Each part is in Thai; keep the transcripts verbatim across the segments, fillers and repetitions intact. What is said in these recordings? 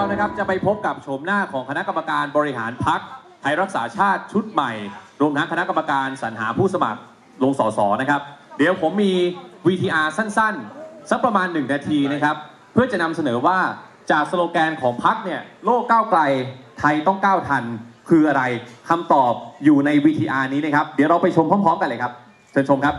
เรานะครับจะไปพบกับโฉมหน้าของคณะกรรมการบริหารพรรคไทยรักษาชาติชุดใหม่รวมทั้งคณะกรรมการสรรหาผู้สมัครลงสสนะครับเดี๋ยวผมมี วี ที อาร์ สั้นๆสักประมาณหนึ่งนาทีนะครับเพื่อจะนำเสนอว่าจากสโลแกนของพรรคเนี่ยโลกก้าวไกลไทยต้องก้าวทันคืออะไรคำตอบอยู่ใน วี ที อาร์ นี้นะครับเดี๋ยวเราไปชมพร้อมๆกันเลยครับเชิญชมครับ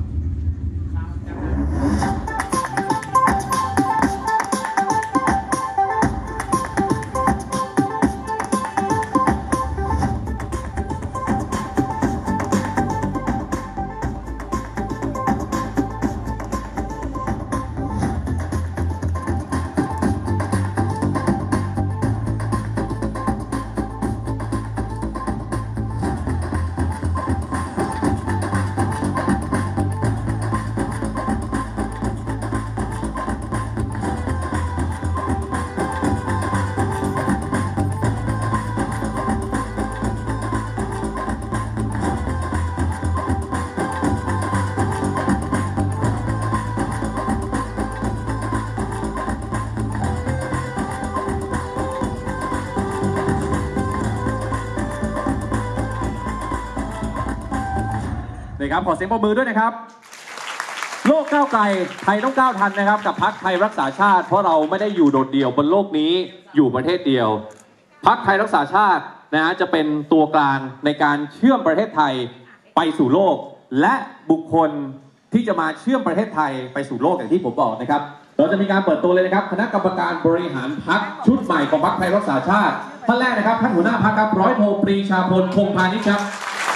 นะครับขอเสียงปรบมือด้วยนะครับโลกก้าวไกลไทยต้องก้าวทันนะครับกับพรรคไทยรักษาชาติเพราะเราไม่ได้อยู่โดดเดี่ยวบนโลกนี้อยู่ประเทศเดียวพรรคไทยรักษาชาตินะฮะจะเป็นตัวกลางในการเชื่อมประเทศไทยไปสู่โลกและบุคคลที่จะมาเชื่อมประเทศไทยไปสู่โลกอย่างที่ผมบอกนะครับเราจะมีการเปิดตัวเลยนะครับคณะกรรมการบริหารพรรคชุดใหม่ของพรรคไทยรักษาชาติท่านแรกนะครับท่านหัวหน้าพรรคครับร้อยโทปรีชาพลพงษ์พานิชครับ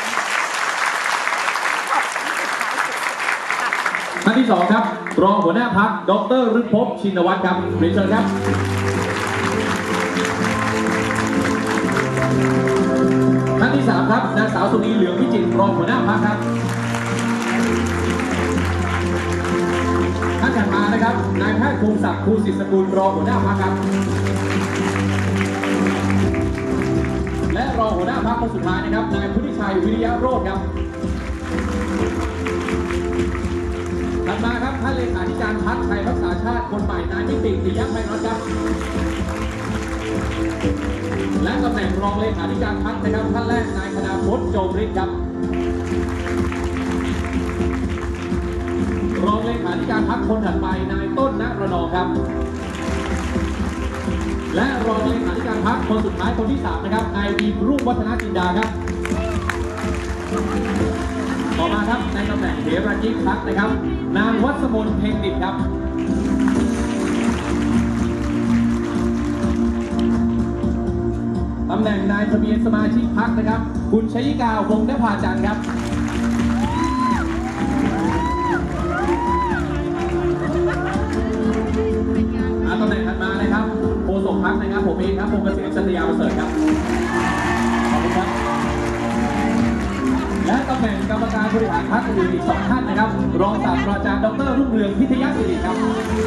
ท่านที่สองครับรองหัวหน้าพรรคดร.ฤภพชินวัตรครับเรียนเชิญครับท่านที่สามครับนางสาวสุนีเหลืองวิจิตรรองหัวหน้าพรรคครับท่านถัดมานะครับนายแพทย์คงศักดิ์ภูสิทธิสกุลรองหัวหน้าพรรคครับและรองหัวหน้าพรรคคนสุดท้ายนะครับนายพุทธิชัยวิริยะโรจน์ครับถัดมาครับท่านเลขาธิการพรรคไทยรักษาชาติคนใหม่นายนิติติยะไพรัตน์ครับและตำแหน่งรองเลขาธิการพรรคนะครับท่านแรกนายคณาพจน์โจมฤทธิ์ครับรองเลขาธิการพรรคคนถัดไปนายต้นณรนองครับและรองเลขาธิการพรรคคนสุดท้ายคนที่สามนะครับนายวีรุ่งวัฒนจินดาครับต่อมาครับในตำแหน่งเถรยิกพรรคนะครับนางวัชมนเพ็งดิตครับตำแหน่งนายทะเบียนสมาชิกพรรคนะครับคุณชยิกาวงศ์นภาจันทร์ครับตำแหน่งถัดมานะครับโฆษกพรรคนะครับผมเองครับพงศ์เกษมสัตยาประเสริฐครับขอบคุณครับและตำแหน่งกรรมการบริหารพรรคอื่นอีกสองท่านนะครับรองศาสตราจารย์ดร.รุ่งเรืองพิทยศิริครับ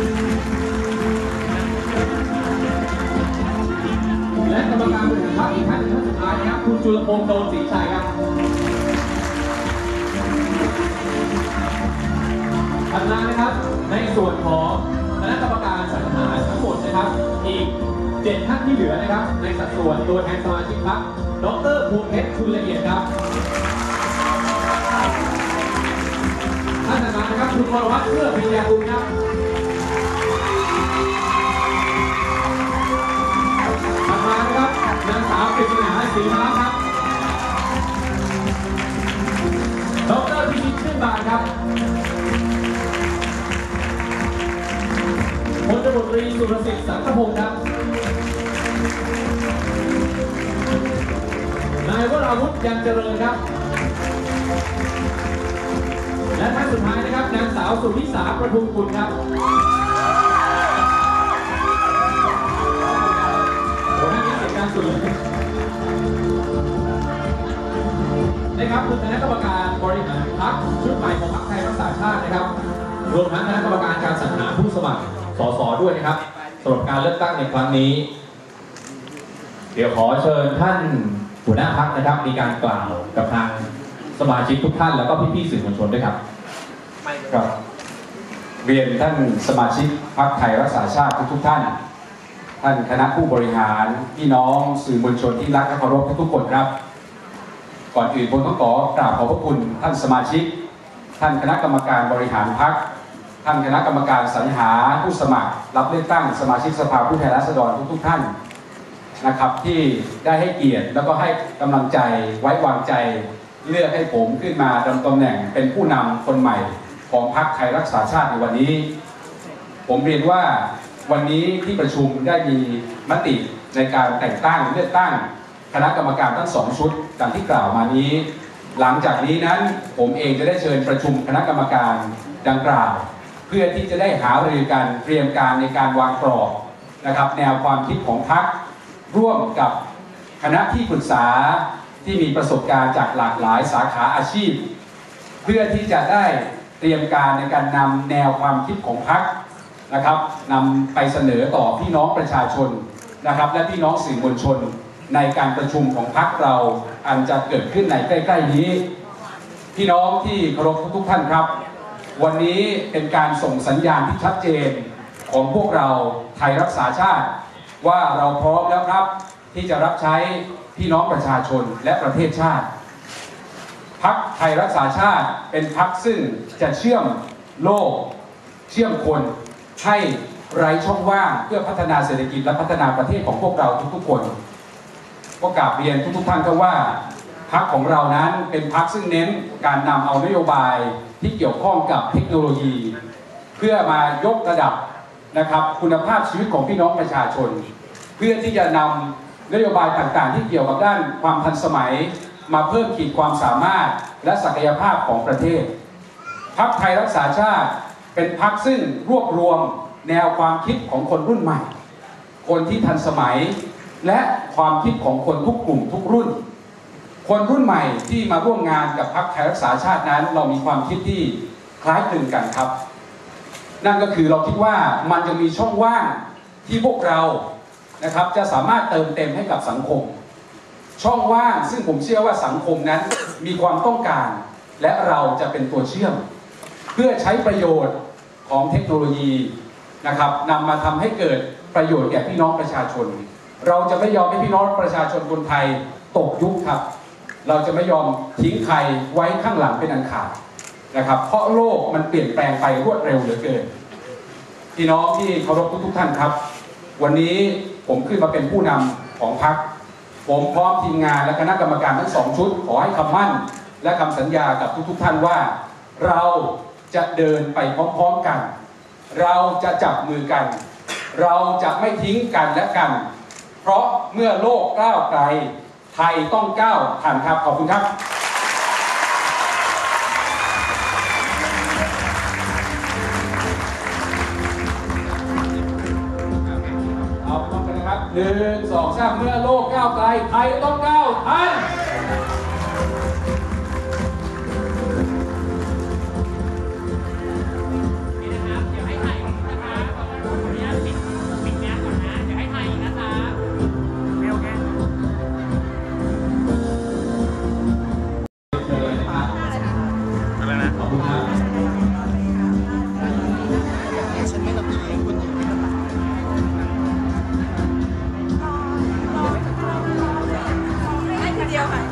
และกรรมการบริหารพรรคอีกท่านท่านสุดท้ายนะครับคุณจุลพงษ์โดนศรีชัยครับถัดมานะครับในส่วนของคณะกรรมการสรรหาทั้งหมดนะครับอีกเจ็ดท่านที่เหลือนะครับในสัดส่วนตัวแทนสมาชิกพรรคดร.ภูมิเพชรคุณละเอียดครับท่านถัดมานะครับคุณวรวัฒน์เพื่อพิญญาคุณครับถัดมานะครับนางสาวกฤษณาศรีมาครับดร.พิชิตชื่นบานครับพลตำรวจตรีสุรสิทธิ์สังคพงศ์ครับนายวราวุฒิยังเจริญครับและท่านสุดท้ายนะครับนางสาวสุนิสาประทุมกุลครับโอ้ท่านนี้เสียงดังสุดเลยนะครับคือคณะกรรมการบริหารพรรคชุดใหม่ของพรรคไทยรักษาชาตินะครับรวมทั้งคณะกรรมการการสรรหาผู้สมัครสสด้วยนะครับสำหรับการเลือกตั้งในครั้งนี้เดี๋ยวขอเชิญท่านหัวหน้าพรรคนะครับมีการกล่าวกับทางสมาชิกทุกท่านแล้วก็พี่ๆสื่อมวลชนด้วยครับครับเรียนท่านสมาชิกพรรคไทยรักษาชาติทุกๆท่านท่านคณะผู้บริหารพี่น้องสื่อมวลชนที่รักและเคารพทุกๆคนครับก่อนอื่นผมต้องขอกราบขอบพระคุณท่านสมาชิกท่านคณะกรรมการบริหารพรรคท่านคณะกรรมการสรรหาผู้สมัครรับเลือกตั้งสมาชิกสภาผู้แทนราษฎรทุกๆท่านนะครับที่ได้ให้เกียรติแล้วก็ให้กำลังใจไว้วางใจเลือกให้ผมขึ้นมาดำรงตำแหน่งเป็นผู้นำคนใหม่ของพรรคไทยรักษาชาติในวันนี้ผมเรียนว่าวันนี้ที่ประชุมได้มีมติในการแต่งตั้งเลือกตั้งคณะกรรมการทั้งสองชุดดังที่กล่าวมานี้หลังจากนี้นั้นผมเองจะได้เชิญประชุมคณะกรรมการดังกล่าวเพื่อที่จะได้หารือกันเตรียมการในการวางกรอบนะครับแนวความคิดของพรรคร่วมกับคณะที่ปรึกษาที่มีประสบการณ์จากหลากหลายสาขาอาชีพเพื่อที่จะได้เตรียมการในการนำแนวความคิดของพรรคนะครับนำไปเสนอต่อพี่น้องประชาชนนะครับและพี่น้องสื่อมวลชนในการประชุมของพรรคเราอันจะเกิดขึ้นในใกล้ๆนี้พี่น้องที่เคารพทุกท่านครับวันนี้เป็นการส่งสัญญาณที่ชัดเจนของพวกเราไทยรักษาชาติว่าเราพร้อมแล้วครับที่จะรับใช้พี่น้องประชาชนและประเทศชาติพรรคไทยรักษาชาติเป็นพรรคซึ่งจะเชื่อมโลกเชื่อมคนให้ไร้ช่องว่างเพื่อพัฒนาเศรษฐกิจและพัฒนาประเทศของพวกเราทุกๆคนก็กราบเรียนทุกๆท่านก็ว่าพรรคของเรานั้นเป็นพรรคซึ่งเน้นการนำเอานโยบายที่เกี่ยวข้องกับเทคโนโลยี เพื่อมายกระดับนะครับคุณภาพชีวิตของพี่น้องประชาชนเพื่อที่จะนำนโยบายต่างๆที่เกี่ยวกับด้านความทันสมัยมาเพิ่มขีดความสามารถและศักยภาพของประเทศพรรคไทยรักษาชาติเป็นพรรคซึ่งรวบรวมแนวความคิดของคนรุ่นใหม่คนที่ทันสมัยและความคิดของคนทุกกลุ่มทุกรุ่นคนรุ่นใหม่ที่มาร่วมงานกับพรรคไทยรักษาชาตินั้นเรามีความคิดที่คล้ายคลึงกันครับนั่นก็คือเราคิดว่ามันจะมีช่องว่างที่พวกเรานะครับจะสามารถเติมเต็มให้กับสังคมช่องว่างซึ่งผมเชื่อว่าสังคมนั้นมีความต้องการและเราจะเป็นตัวเชื่อมเพื่อใช้ประโยชน์ของเทคโนโลยีนะครับนำมาทำให้เกิดประโยชน์แก่พี่น้องประชาชนเราจะไม่ยอมให้พี่น้องประชาชนคนไทยตกยุคครับเราจะไม่ยอมทิ้งใครไว้ข้างหลังเป็นอันขาดนะครับเพราะโลกมันเปลี่ยนแปลงไปรวดเร็วเหลือเกินพี่น้องที่เคารพทุกๆท่านครับวันนี้ผมขึ้นมาเป็นผู้นำของพรรคผมพร้อมทีมงานและคณะกรรมการทั้งสองชุดขอให้คำมั่นและคำสัญญากับทุกๆท่านว่าเราจะเดินไปพร้อมๆกันเราจะจับมือกันเราจะไม่ทิ้งกันและกันเพราะเมื่อโลกก้าวไกลไทยต้องก้าวทันครับขอบคุณครับเอาพร้อมกันนะครับหนึ่งสองสามเมื่อโลกก้าวไกลไทยต้องก้าวทันเดียวค่ะ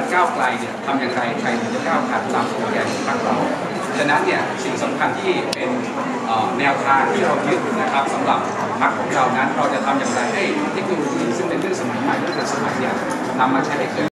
ก้าวไกลเนี่ยทำอย่างไรไทยถึงจะก้าวผ่านตามโปรแกรมของพรรคเราฉะนั้นเนี่ยสิ่งสำคัญที่เป็นแนวทางที่เรายึดนะครับสำหรับพรรคของเรานั้นเราจะทำอย่างไรให้เทคโนโลยีซึ่งเป็นเรื่องสมัยใหม่เรื่องทันสมัยเนี่ยนำมาใช้ให้เกิด